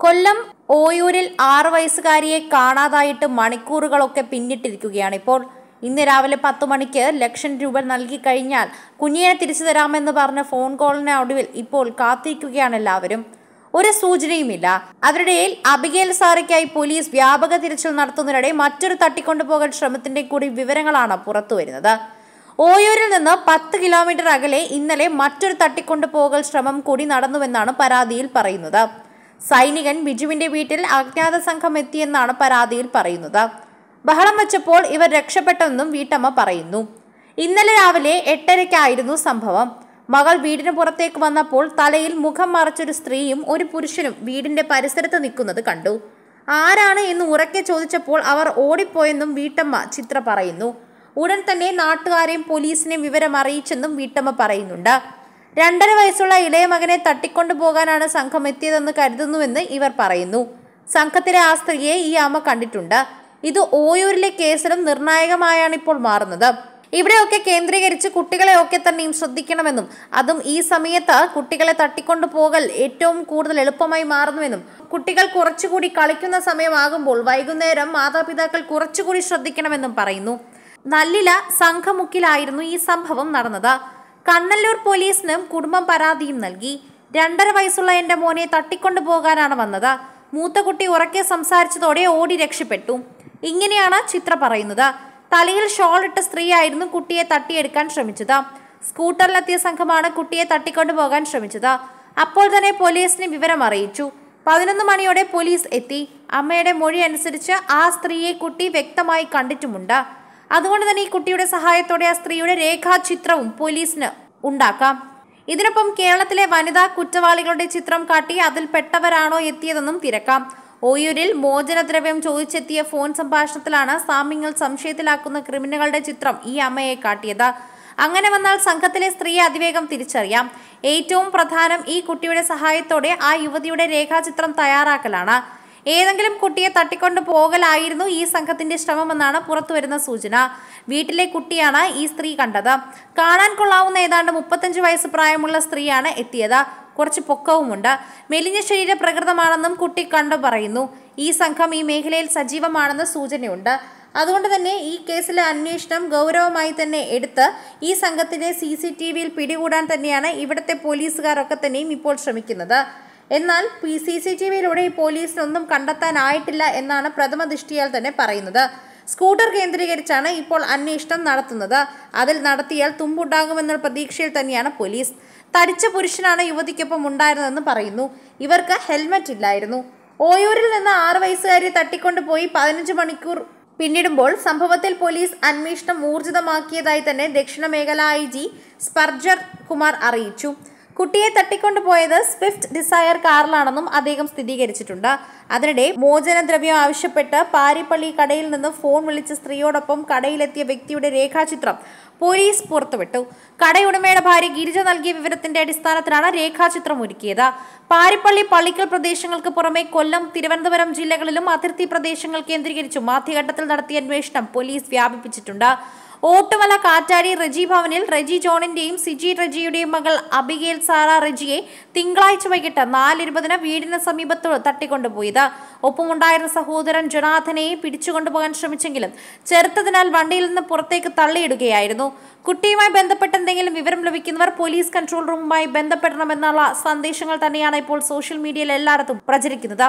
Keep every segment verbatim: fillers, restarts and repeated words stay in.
കൊല്ലം ഓയൂരിൽ ആറ് വയസ്സുകാരിയെ കാണാതായിട്ട് മണിക്കൂറുകളൊക്കെ പിന്നിട്ടിരിക്കുകയാണ് ഇപ്പോൾ. ഇന്ന് രാവിലെ പത്ത് മണിക്ക് ലക്ഷം രൂപ നൽകി കഴിഞ്ഞാൽ കുഞ്ഞിനെ തിരിച്ചു തരാമെന്ന് പറഞ്ഞ ഫോൺ കോളിന് ഒടുവിൽ ഇപ്പോൾ കാത്തിരിക്കുകയാണ് എല്ലാവരും. ഒരു സൂചനയുമില്ല. അതിനിടയിൽ അബിഗേൽ സാറയ്ക്കായി പോലീസ് വ്യാപക തിരച്ചിൽ നടത്തുന്നതിനിടെ മറ്റൊരു തട്ടിക്കൊണ്ടുപോകൽ ശ്രമത്തിന്റെ കൂടി വിവരങ്ങളാണ് പുറത്തുവരുന്നത്. ഓയൂരിൽ നിന്ന് പത്ത് കിലോമീറ്റർ അകലെ ഇന്നലെ മറ്റൊരു തട്ടിക്കൊണ്ടുപോകൽ ശ്രമം കൂടി നടന്നുവെന്നാണ് പരാതിയിൽ പറയുന്നത്. സൈനികൻ ബിജുവിന്റെ വീട്ടിൽ അജ്ഞാത സംഘം എത്തിയെന്നാണ് പരാതിയിൽ പറയുന്നത്. ബഹളം വെച്ചപ്പോൾ ഇവർ രക്ഷപ്പെട്ടെന്നും വീട്ടമ്മ പറയുന്നു. ഇന്നലെ രാവിലെ എട്ടരയ്ക്കായിരുന്നു സംഭവം. മകൾ വീടിന് പുറത്തേക്ക് വന്നപ്പോൾ തലയിൽ മുഖം മറച്ചൊരു സ്ത്രീയും ഒരു പുരുഷനും വീടിന്റെ പരിസരത്ത് നിൽക്കുന്നത് കണ്ടു. ആരാണ് എന്ന് ഉറക്കെ ചോദിച്ചപ്പോൾ അവർ ഓടിപ്പോയെന്നും വീട്ടമ്മ ചിത്ര പറയുന്നു. ഉടൻ തന്നെ നാട്ടുകാരെയും പോലീസിനെയും വിവരം അറിയിച്ചെന്നും വീട്ടമ്മ പറയുന്നുണ്ട്. രണ്ടര വയസ്സുള്ള ഇളയ മകനെ തട്ടിക്കൊണ്ടു പോകാനാണ് സംഘം എത്തിയതെന്ന് കരുതുന്നുവെന്ന് ഇവർ പറയുന്നു. സംഘത്തിലെ ആ സ്ത്രീയെ ഈ അമ്മ കണ്ടിട്ടുണ്ട്. ഇത് ഓയൂരിലെ കേസിലും നിർണായകമായാണ് ഇപ്പോൾ മാറുന്നത്. ഇവിടെയൊക്കെ കേന്ദ്രീകരിച്ച് കുട്ടികളെയൊക്കെ തന്നെയും ശ്രദ്ധിക്കണമെന്നും അതും ഈ സമയത്ത് കുട്ടികളെ തട്ടിക്കൊണ്ടു പോകൽ ഏറ്റവും കൂടുതൽ എളുപ്പമായി മാറുന്നുവെന്നും കുട്ടികൾ കുറച്ചുകൂടി കളിക്കുന്ന സമയമാകുമ്പോൾ വൈകുന്നേരം മാതാപിതാക്കൾ കുറച്ചുകൂടി ശ്രദ്ധിക്കണമെന്നും പറയുന്നു. നല്ലില സംഘമുക്കിലായിരുന്നു ഈ സംഭവം നടന്നത്. കണ്ണല്ലൂർ പോലീസിനും കുടുംബം പരാതിയും നൽകി. രണ്ടര വയസ്സുള്ള എന്റെ മോനെ തട്ടിക്കൊണ്ടു പോകാനാണ് വന്നത്. മൂത്ത കുട്ടി ഉറക്കെ സംസാരിച്ചതോടെ ഓടി രക്ഷപ്പെട്ടു. ഇങ്ങനെയാണ് ചിത്ര പറയുന്നത്. തലയിൽ ഷോൾ ഇട്ട സ്ത്രീയായിരുന്നു കുട്ടിയെ തട്ടിയെടുക്കാൻ ശ്രമിച്ചത്. സ്കൂട്ടറിലെത്തിയ സംഘമാണ് കുട്ടിയെ തട്ടിക്കൊണ്ടു പോകാൻ ശ്രമിച്ചത്. അപ്പോൾ തന്നെ പോലീസിനെ വിവരം അറിയിച്ചു. പതിനൊന്ന് മണിയോടെ പോലീസ് എത്തി. അമ്മയുടെ മൊഴി അനുസരിച്ച് ആ സ്ത്രീയെ കുട്ടി വ്യക്തമായി കണ്ടിട്ടുമുണ്ട്. അതുകൊണ്ട് തന്നെ ഈ കുട്ടിയുടെ സഹായത്തോടെ ആ സ്ത്രീയുടെ രേഖാചിത്രവും പോലീസിന് ഉണ്ടാക്കാം. ഇതിനൊപ്പം കേരളത്തിലെ വനിതാ കുറ്റവാളികളുടെ ചിത്രം കാട്ടി അതിൽ പെട്ടവരാണോ എത്തിയതെന്നും തിരക്കാം. ഓയൂരിൽ മോചനദ്രവ്യം ചോദിച്ചെത്തിയ ഫോൺ സംഭാഷണത്തിലാണ് സാമ്യങ്ങൾ സംശയത്തിലാക്കുന്ന ക്രിമിനലുകളുടെ ചിത്രം ഈ അമ്മയെ കാട്ടിയത്. അങ്ങനെ വന്നാൽ സംഘത്തിലെ സ്ത്രീയെ അതിവേഗം തിരിച്ചറിയാം. ഏറ്റവും പ്രധാനം ഈ കുട്ടിയുടെ സഹായത്തോടെ ആ യുവതിയുടെ രേഖാചിത്രം തയ്യാറാക്കലാണ്. ഏതെങ്കിലും കുട്ടിയെ തട്ടിക്കൊണ്ടു പോകലായിരുന്നു ഈ സംഘത്തിന്റെ ശ്രമമെന്നാണ് പുറത്തുവരുന്ന സൂചന. വീട്ടിലെ കുട്ടിയാണ് ഈ സ്ത്രീ കണ്ടത്. കാണാൻ കൊള്ളാവുന്ന ഏതാണ്ട് മുപ്പത്തഞ്ച് വയസ്സ് പ്രായമുള്ള സ്ത്രീയാണ് എത്തിയത്. കുറച്ച് പൊക്കവുമുണ്ട്. മെലിഞ്ഞ ശരീര പ്രകൃതമാണെന്നും കുട്ടി കണ്ടു പറയുന്നു. ഈ സംഘം ഈ മേഖലയിൽ സജീവമാണെന്ന് സൂചനയുണ്ട്. അതുകൊണ്ട് തന്നെ ഈ കേസിലെ അന്വേഷണം ഗൗരവമായി തന്നെ എടുത്ത് ഈ സംഘത്തിന്റെ സി സി ടി വിയിൽ പിടികൂടാൻ തന്നെയാണ് ഇവിടുത്തെ പോലീസുകാരൊക്കെ തന്നെയും ഇപ്പോൾ ശ്രമിക്കുന്നത്. എന്നാൽ സി സി ടി വിയിലൂടെ ഈ പോലീസിനൊന്നും കണ്ടെത്താനായിട്ടില്ല എന്നാണ് പ്രഥമ ദൃഷ്ടിയാൽ തന്നെ പറയുന്നത്. സ്കൂട്ടർ കേന്ദ്രീകരിച്ചാണ് ഇപ്പോൾ അന്വേഷണം നടത്തുന്നത്. അതിൽ നടത്തിയാൽ തുമ്പുണ്ടാകുമെന്നുള്ള പ്രതീക്ഷയിൽ തന്നെയാണ് പോലീസ്. തടിച്ച പുരുഷനാണ് യുവതിക്കൊപ്പം ഉണ്ടായിരുന്നതെന്ന് പറയുന്നു. ഇവർക്ക് ഹെൽമറ്റ് ഇല്ലായിരുന്നു. ഓയൂരിൽ നിന്ന് ആറ് വയസ്സുകാരിയെ തട്ടിക്കൊണ്ടുപോയി പതിനഞ്ച് മണിക്കൂർ പിന്നിടുമ്പോൾ സംഭവത്തിൽ പോലീസ് അന്വേഷണം ഊർജിതമാക്കിയതായി തന്നെ ദക്ഷിണ മേഖല ഐ ജി സ്പർജർ കുമാർ അറിയിച്ചു. കുട്ടിയെ തട്ടിക്കൊണ്ടുപോയത് സ്വിഫ്റ്റ് ഡിസയർ കാറിലാണെന്നും അദ്ദേഹം സ്ഥിരീകരിച്ചിട്ടുണ്ട്. അതിനിടെ മോചനദ്രവ്യം ആവശ്യപ്പെട്ട് പാരിപ്പള്ളി കടയിൽ നിന്ന് ഫോൺ വിളിച്ച സ്ത്രീയോടൊപ്പം കടയിലെത്തിയ വ്യക്തിയുടെ രേഖാചിത്രം പോലീസ് പുറത്തുവിട്ടു. കടയുടമയുടെ ഭാര്യ ഗിരിജ നൽകിയ വിവരത്തിന്റെ അടിസ്ഥാനത്തിലാണ് രേഖാചിത്രം ഒരുക്കിയത്. പാരിപ്പള്ളി പള്ളിക്കൽ പ്രദേശങ്ങൾക്ക് പുറമെ കൊല്ലം, തിരുവനന്തപുരം ജില്ലകളിലും അതിർത്തി പ്രദേശങ്ങൾ കേന്ദ്രീകരിച്ചും ആദ്യഘട്ടത്തിൽ നടത്തിയ അന്വേഷണം പോലീസ് വ്യാപിപ്പിച്ചിട്ടുണ്ട്. ഓട്ടുമല കാറ്റാടി റെജി ഭവനിൽ റെജി ജോണിന്റെയും സിജി റെജിയുടെയും മകൾ അബിഗേൽ സാറ റെജിയെ തിങ്കളാഴ്ച വൈകിട്ട് നാലിരുപതിന് വീടിന് സമീപത്ത് തട്ടിക്കൊണ്ടുപോയത്. ഒപ്പമുണ്ടായിരുന്ന സഹോദരൻ ജൊനാഥനെയും പിടിച്ചുകൊണ്ടുപോകാൻ ശ്രമിച്ചെങ്കിലും ചെറുത്തതിനാൽ വണ്ടിയിൽ നിന്ന് പുറത്തേക്ക് തള്ളിയിടുകയായിരുന്നു. കുട്ടിയുമായി ബന്ധപ്പെട്ട എന്തെങ്കിലും വിവരം ലഭിക്കുന്നവർ പോലീസ് കൺട്രോൾ റൂമുമായി ബന്ധപ്പെടണമെന്നുള്ള സന്ദേശങ്ങൾ തന്നെയാണ് ഇപ്പോൾ സോഷ്യൽ മീഡിയയിൽ എല്ലായിടത്തും പ്രചരിക്കുന്നത്.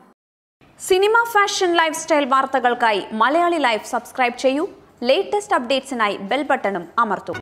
സിനിമ, ഫാഷൻ, ലൈഫ് സ്റ്റൈൽ വാർത്തകൾക്കായി മലയാളി ലൈഫ് സബ്സ്ക്രൈബ് ചെയ്യൂ. ലേറ്റസ്റ്റ് അപ്ഡേറ്റ്സിനായി ബെൽ ബട്ടണും അമർത്തൂ.